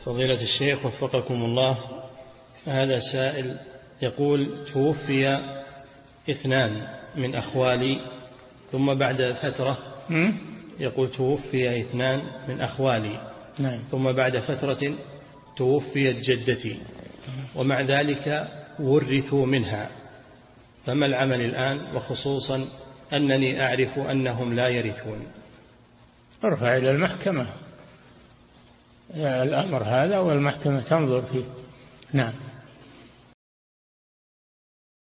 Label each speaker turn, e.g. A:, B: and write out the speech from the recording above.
A: فضيلة الشيخ وفقكم الله، هذا سائل يقول: توفي 2 من أخوالي، ثم بعد فترة يقول توفي 2 من أخوالي، ثم بعد فترة توفيت جدتي، ومع ذلك ورثوا منها، فما العمل الآن، وخصوصا أنني أعرف أنهم لا يرثون؟
B: ارفع إلى المحكمة الأمر هذا والمحكمة تنظر فيه. نعم.